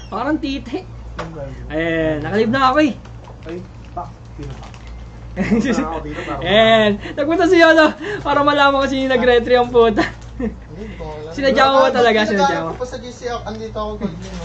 Parang titi. Nakalive na ako eh. Ay, pak. Sino pa? Nagpunta si Yolo para malaman ko sino nag-retry ang puta. Sinadya mo ba talaga? Sinadya mo? Ako pa sa GC, andito ako gold din.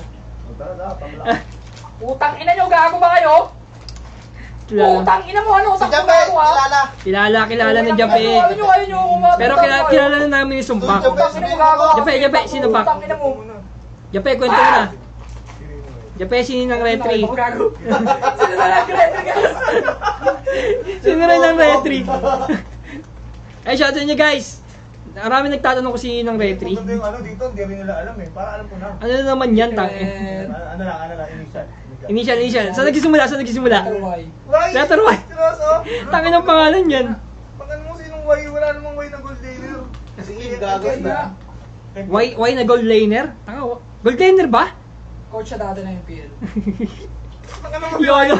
Utang ina nyo, gago ba kayo? Utang ina mo, ano? Utang Si Jape, kilala. Kilala ng Jape. Pero kilala na namin yung Sumpak. Jape, sino pa? Jape, kwento mo na. Jape, sino ng retry? Sino na nag-retry guys? Sino rin ng retry? Ay, shout out nyo guys. Marami nagtatanong ko sino ng retry. Ito yung ano dito, hindi rin nila alam eh. Para alam ko na. Ano naman yan, tang? Ano lang, Initial. Saan nagsisimula? Letter Y. Tangin ang pangalan yan. Pangalan mo sinong Y? Wala namang Y na gold laner. Si Eve gagos na. Y na gold laner? Tanga, gold laner ba? Coach siya dati na yung PL. Yolo.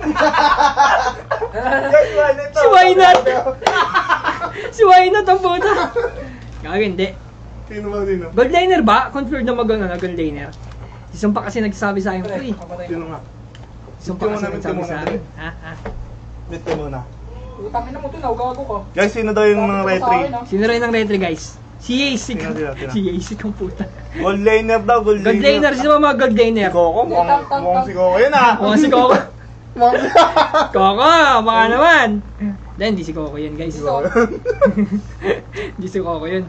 Si Wynat. Si Wynat ang puta. Gagawin, hindi. Sino ba? Gold laner ba? Confirmed na gold laner. Si Sumpa kasi nagsasabi sa akin ko eh. Sino nga? Sumpa kasi nagsasabi sa akin. Ha? Meet mo na. Utangin na mo ito, naugago ko. Guys, sino daw yung mga retry? Sino rin ang retry guys? Si Yasik. Sino? Si Yasik ang puta. Gold laner daw, gold laner. Gold laner, sino mga gold laner? Si Coco, mukhang si Coco yun ah. Mukhang si Coco. Coco, baka naman. Hindi si Coco yun guys. Hindi si Coco yun.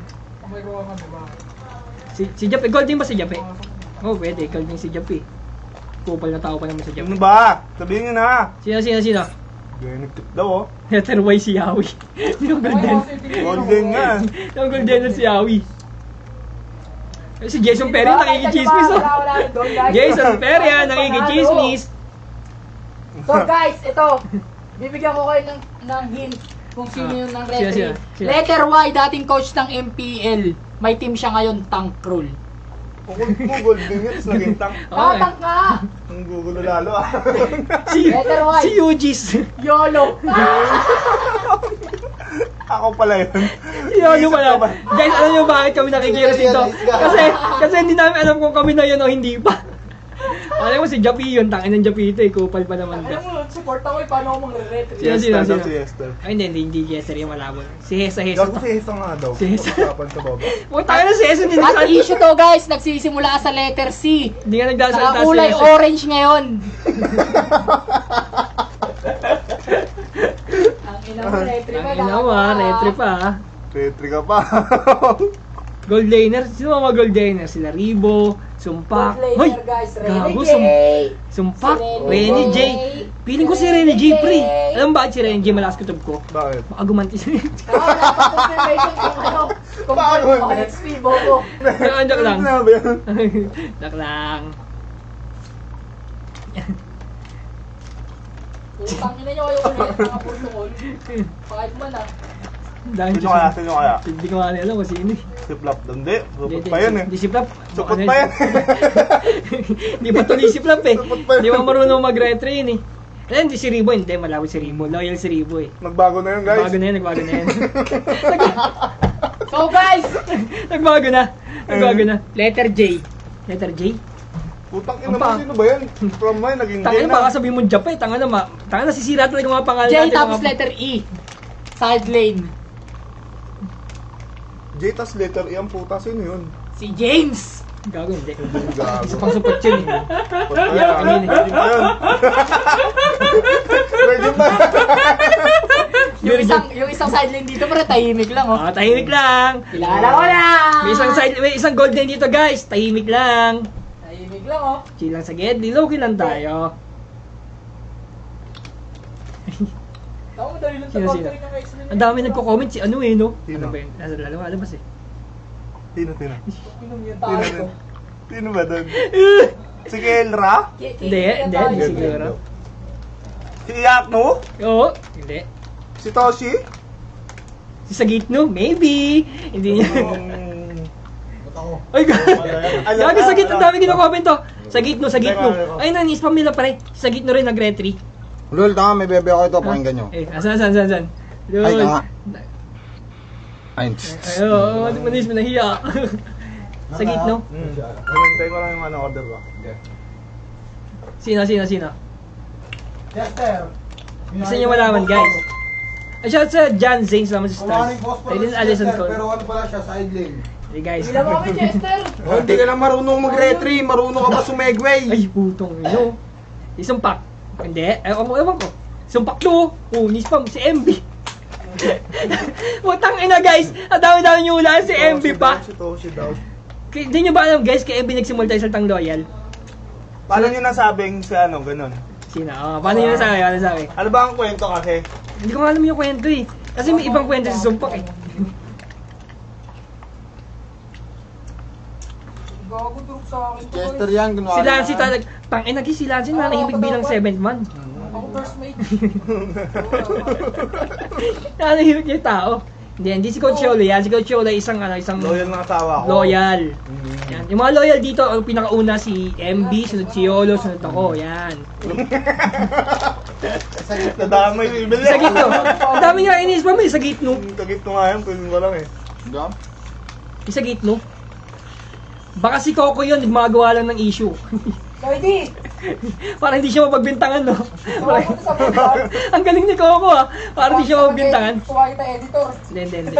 Si Jape, gold din ba si Jape? Oh, pwede, gold din si Jape. Kupal na tao pa naman sa Jape. Ano ba? Sabihin nyo na. Sino? Nagtip daw oh. Letter Y si Yawi. Yung golden. Golden nga. Yung golden si Yawi. Si Jason Perry nakikichismis oh. Jason Perry nakikichismis. So guys, ito. Bibigyan ko kayo ng hint kung sino yung ng retry. Sino? Letter Y, dating coach ng MPL. May team siya ngayon, Tank Roll. Golden nga, tapos naging tank. Tank nga! Ang gugulo lalo ah. Letter Y. Si Eugis. YOLO. Ako pala yun. Si Yolo pala. Guys, alam nyo bakit kami nakikiras dito? Kasi hindi namin alam kung kami na yun o hindi pa. Alam mo si Japi yun, tangin ng Japi ito eh, kupal pa naman ka. Alam mo, support ako eh, paano ako mag-retry? Sino? Si Esther. Ay hindi Hester yung malabon. Si Hesa. Gago si Hesa nga daw. Si Hesa. Pagkapan sa baba. Tangin na si Hesa hindi At issue to guys, nagsisimula sa letter C. Hindi nga nagdasalita si Hesa. Nakakulay orange ngayon. Ang ina mo, retry pa. Ang ina mo retry pa ha. Retry ka pa. Gold laner, sino mga gold laner? Sila Ribo, Sumpak. Hoy, guys, gago, Renegade. Sumpak, Si Rene J. Feeling ko si Rene J pre. Alam mo bakit si Rene J malakas kutob ko? Bakit? Baka gumanti siya. Wala pa confirmation kung ano. Kung ano XP, bobo. Joke lang. Ano ba yan? Joke lang. Utangin na nyo kayo ulit, mga protocol. Pakit man ah. Dahil Sino kaya? hindi ko nga alam kung sino eh. Si Flap doon, hindi. Supot pa yan eh. Hindi si Flap. Supot pa yan. Hindi pa tuloy si Flap eh. Supot pa yan. Hindi pa marunong mag-retry yun eh. Hindi si Ribo, hindi. Malawit si Ribo. Loyal si Ribo eh. Nagbago na yun guys. Nagbago na yan. So guys! Nagbago na. Letter J. Letter J? Putang ina mo, sino ba yan? From mine, naging J Tangin na. baka sabihin mo Japan, tangin na sisira talaga mga pangalan J natin. tapos letter E. Side lane. J tas letter E ang puta, sino yun? Si James! Gago, hindi. Gago. Isa pang support yun eh. Virgin pa yun. Virgin pa. Yung isang side lane dito, pero tahimik lang oh. Tahimik lang. Kilala ko lang! May isang golden dito guys, tahimik lang. Tahimik lang oh. Chill lang sa Gedli, low-key lang tayo. Ako madali lang Sino? tapos yung ex na Ang dami nagko-comment si ano eh no? Sino? Ano ba yun? Nasa lalabas eh. Sino? Pinong yung tayo ko. Sino ba doon? Si Kelra? Hindi siguro. Si Yakno? Oo, hindi. Si Toshi? Si Sagitno, maybe. Hindi niya. Ay, gago Sagitno, ang dami kino-comment to. Sagitno. Ay, nani-spam nila pare. Sagitno rin nag-retry. Lol, tanga, may bebe ako ito, pakinggan nyo. Saan? Ay, tanga. Ay, manis mo nahiya. Sagitno. Hinintay ko lang yung order ko. Sino? Chester. Gusto niyo malaman, guys. Ay, shout sa John Zane, salamat sa stars. Tayo din Alison Cole. Pero ano pala siya, side lane. Hey guys. Ilan mo kami, Chester? Oh, hindi ka lang marunong mag-retry, marunong ka ba sumegway? Ay, putong ino. Isumpak. Hindi, ewan ko. Sumpak to. Unis pa, si MB. Putang ina guys, ang dami-dami nyo ulaan si MB pa. Si Toshi daw. Hindi nyo ba alam guys, kay MB nagsimula tayo saltang loyal? Paano nyo nasabing si ano, ganun? Sino? Paano nyo nasabi? Paano nasabi? Ano ba ang kwento kasi? Hindi ko nga alam yung kwento eh. Kasi may ibang kwento si Sumpak eh. Gago drop sa akin. Chester yan, Si Lancy talaga. Tangina si Lancy na nahimik bilang 7th man. Ako first mate. Nanahimik niya yung tao. Hindi si Coach Yolo yan. Si Coach Yolo isang Loyal na asawa ko. loyal. Yan. Yung mga loyal dito, ang pinakauna si MB, sunod si Yolo, sunod ako. Yan. Nadamay yung ibili. Sa gitno. Ang dami nga inis pa may sa gitno. Sa gitno nga yun, pwede mo lang eh. Sa gitno. Baka si Coco yun, gumagawa lang ng issue. Pwede. Para hindi siya mapagbintangan, no? Sumagot sa mga. Ang galing ni Coco, ah. Para hindi siya mapagbintangan. Kuha kita editor. Hindi.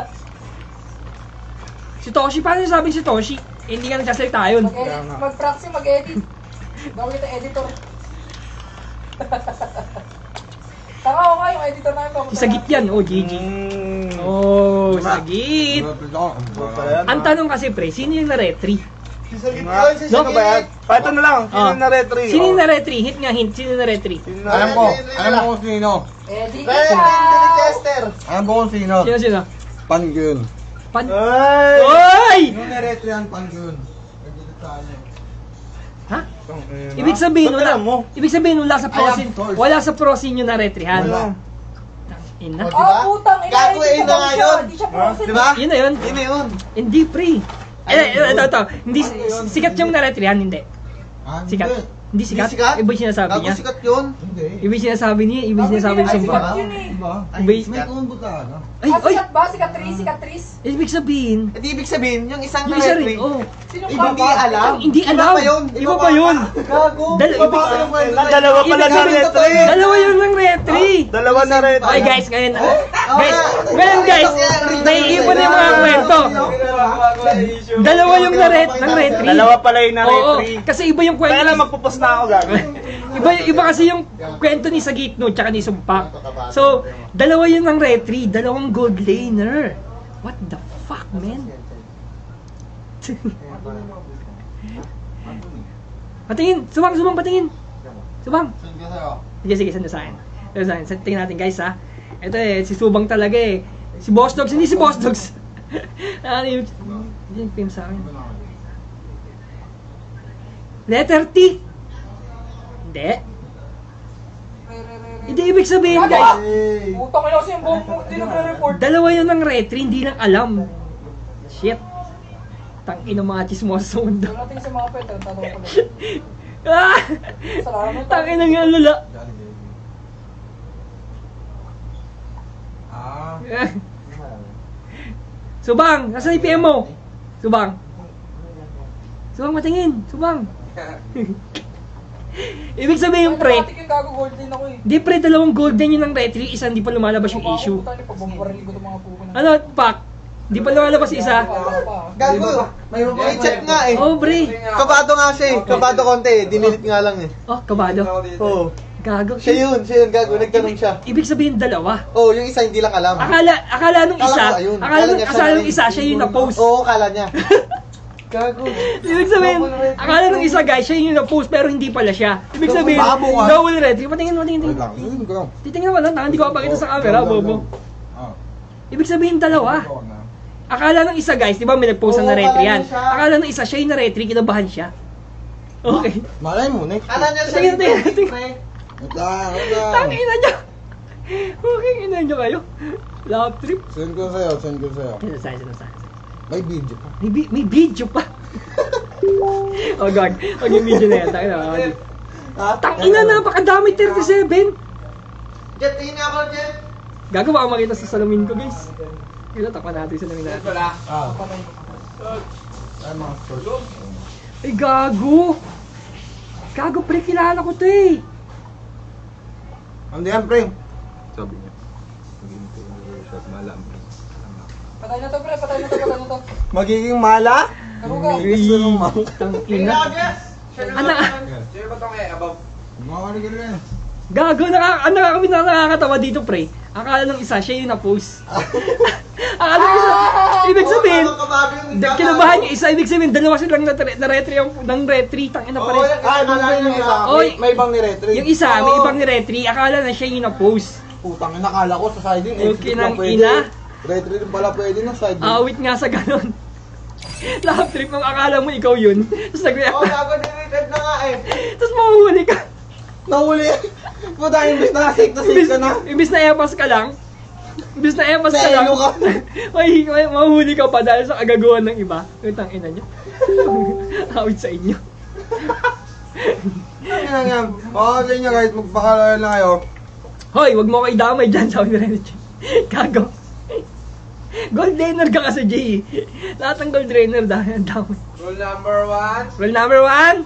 Si Toshi, paano sabi si Toshi? Eh, hindi ka nagsasalita yun. Mag-practice, mag-edit. Gawin kita editor. Tanga ko nga yung editor namin. Si Sagit yan, oh, GG. Oh, Sagit. Ang tanong kasi, pre, sino yung na-retry? Si Sagit yun, si Sino ba yan? Ito na lang, sino yung na-retry? Sino yung na-retry? Hint nga, hint. Sino yung na-retry? Alam ko kung sino. Chester. Alam ko kung sino. Sino? Pangyun. Ay! Oy! Yung na-retry yan, Pangyun. Nagdito sa ano. Ha? Ibig sabihin, Ba't alam mo? Ibig sabihin, wala sa prosin yung na-retryhan. Wala. Ina. Putang ina. Gago, eh, na nga yun. Hindi siya process. Diba? Yun na yun. Yun na yun. Hindi, pre. Ito. Hindi, sikat yung na-retryhan, hindi. Sikat. Hindi sikat. Iba yung sinasabi niya. Gago, sikat yun. Hindi. Iba yung sinasabi niya. Iba yung sinasabi ni Sumpak. Diba? Iba- May kumbo talaga. Ay! Sikat ba? Sikat 3? Ibig sabihin, At ibig sabihin, yung isang yung isa na-retry, rin, oh. Sino iba ba? pa alam. Hindi alam. Iba pa yun. Gago. Dalawa Dalawa pala Ibig sabihin, na-retry. Dalawa yun ng retry. Dalawa na-retry. Okay guys, ngayon guys, naiipon yung mga kwento. Dalawa yung ng retry. Dalawa pala yung Oo, na-retry. kasi iba yung kwento. Kaya lang magpupos na ako gago. Iba kasi yung kwento ni Sagitno tsaka ni Sumpak. So, dalawa yun ng retry, dalawang gold laner. What the fuck, man? Patingin! Subang, patingin! Subang! Sige, saan sa akin? Tingnan natin guys ha. Ito si Subang talaga eh. Si Boss Dogs, hindi si Boss Dogs. Ano yung film sa akin? Letter T! Hindi. Hindi ibig sabihin guys. Putang ina kasi yung buong hindi nagre-report. Dalawa yun ng retry, hindi lang alam. Shit. Tangina mga chismosa sa mundo. Natin sa mga pet, tanong ko lang. Ah! Salamat. Tangina nga lula. Subang, nasa IPM mo? Subang, matingin. Subang. Ibig sabihin pre, Yung gago gold din ako eh. di pre, dalawang golden yun ng retry, isa hindi pa lumalabas yung issue. Ano, Pak? Di pa lumalabas isa? Gago. May chat nga eh. Oh, pre. Kabado nga siya eh. Kabado konti eh. Dinilit nga lang eh. Oh, kabado. Oo. Gago. Siya yun, gago. Nagtanong siya. Ibig sabihin dalawa. Oo, yung isa hindi lang alam. Akala nung isa, akala nung isa siya yung na-post. Oo, akala niya. Gago. Ibig sabihin, akala nung isa guys, siya yung na-post pero hindi pala siya. Ibig sabihin, Babo ka. double retry. Patingin. Yun ko lang. Titingnan mo lang, hindi ko mapakita sa camera, bobo. Ibig sabihin dalawa. Akala nung isa guys, di ba may nag-post na retry yan? Akala nung isa siya yung na-retry, kinabahan siya. Okay. Malay mo, next. Akala niya Tingnan. Wala. Tangina niyo. Okay, ina niyo kayo. Love trip. Send ko sa'yo. Sino sa? May video pa. May video pa. Oh god. Huwag yung video na yan. Tangina, napakadami 37. Jet, tingin ako, Jet. Gago baka makita sa salamin ko guys. Kaya takpan natin sa salamin natin. Ay, mga short. Ay gago. Gago, pre, kilala ko to eh. Ano yan, pre? Sabi niya. Shot malam. Patay na to, pre. Patay na to. Magiging mala? Karuga. Gusto nung mga. Tangina. Anak, Sino ba itong above? Mga ka rin. gago, nakakatawa dito, pre. Akala ng isa, siya yung na-post. Akala ng isa, ibig sabihin, kinabahan yung isa, ibig sabihin, dalawa silang na-retry ng retry, tangina pa rin. Ay, malaki yung isa. Oy. May ibang ni-retry. Yung isa, may ibang ni-retry, akala na siya yung na-post. Putang ina, nakala ko sa siding. Okay nang ina. Retry din pala pwede na siding. Awit nga sa ganon. Laugh trip nung akala mo ikaw yun. Tapos nag-react Oo, ka. gago, dinited na nga eh. Tapos mahuhuli ka. Nahuli. Puta, imbis na safe ka na. Ibis na epas ka lang. Ibis na epas ka Sa lang. ilo ka. may mahuhuli ka pa dahil sa kagagawan ng iba. Utang ina niyo. Awit sa inyo. Ano yan yan? Oo, sa inyo guys, magpakalala na kayo. Hoy, wag mo kayo damay dyan sa Unreal. Kago. Gold dinner ka kasi, Jay. Lahat ng gold dinner dahil ang dami. Rule number 1. Rule number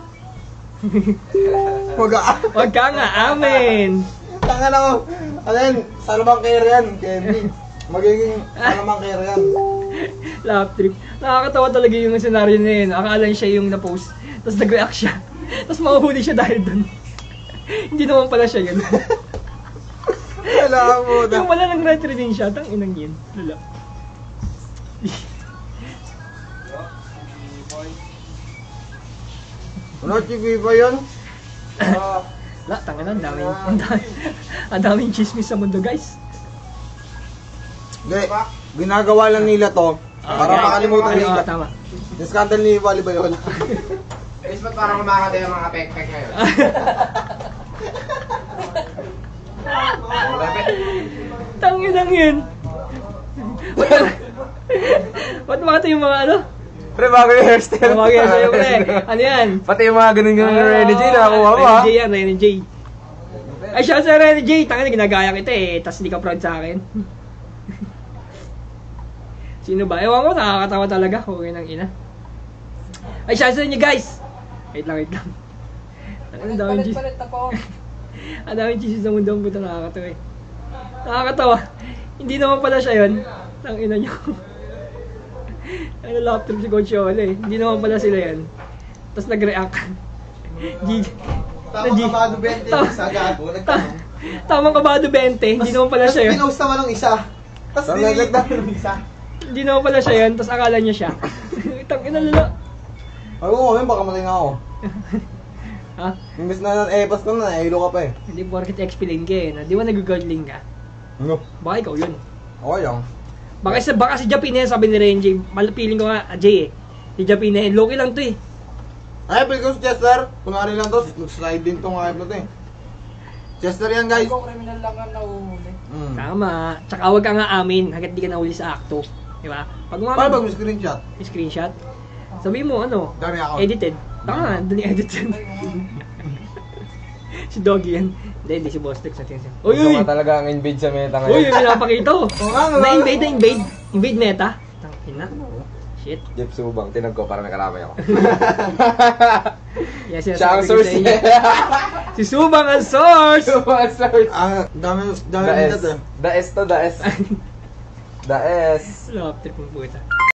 1. Wag Wag ka nga, amen. Tanga na ko. Ano yan? Salamang care yan, Kevin. Magiging salamang care yan. Laugh trip. Nakakatawa talaga yung scenario na yun. Akala siya yung na-post. Tapos nag-react siya. Tapos mahuhuli siya dahil dun. Hindi naman pala siya yun. Kailangan mo na. Yung wala nang retry din siya. Tang inang yun. Lala. Ano, TV ba yun? La, tanga na. Ang daming chismis sa mundo, guys. Hindi, ginagawa lang nila to para makalimutan nila. Tama. Yung scandal ni Wally ba yun? Is ba't parang kumakata yung mga pek-pek ngayon? Tangin lang yun. Ba't makata yung mga ano? Pre, bago yung hairstyle. Tawagin sa'yo, pre. Ano yan? Pati yung mga ganun-ganun yung Renny J, nakakuha mo ha? Renny J yan, Renny J. Ay, siya sa Renny J. Tanga na, ginagaya kita eh. Tapos hindi ka proud sa akin. Sino ba? Ewan ko, nakakatawa talaga. Okay nang ina. Ay, siya sa inyo, guys. Wait lang. Ang daming cheese. Palit na po. Ang daming cheese sa mundo. Ang puto, nakakatawa eh. Nakakatawa. Hindi naman pala siya yun. Ang ina nyo. Ano, laptop si Coach Yole eh. Hindi naman pala sila yan. Tapos nag-react. Tamang kabado 20 yung isa gago. Tamang kabado 20. Hindi naman pala siya yun. Tapos pinost naman ng isa. Tapos dinilig namin ng isa. Hindi naman pala siya yun. Tapos akala niya siya. Itang ina lala. Ay, oo, baka matay na ako. Ha? Imbis na epas ko na, nailo ka pa eh. Hindi porket explain ka eh. Di ba nag-godling ka? Ano? Baka ikaw yun. Okay lang. Baka si Japina yan, sabi ni Renji. Feeling ko nga, Jay eh. Si Japina yan. Loki lang to eh. Ay, pwede ko si Chester. Kunwari lang to, slide din tong hype na to eh. Chester yan guys. Ikaw criminal lang ang nahuhuli. Tama. Tsaka huwag ka nga amin hanggat di ka nahuli sa akto. Di ba? Pag Paano pag may screenshot? screenshot, sabi mo ano, Dami ako. edited. Tama, doon yung edited. Si Doggy yan. Hindi si Boss Dex natin siya. Uy, uy! talaga ang invade sa meta Uy, yung pinapakita ko. Oo nga, wala. Na-invade. Invade meta. Tangina. Shit. Jeff Subang, tinag ko para may kalamay ako. Yes, Siya ang source eh. Si Subang ang source! Subang ang source. Dami The S. dito. The S to the S. The S. Love trip mo puta.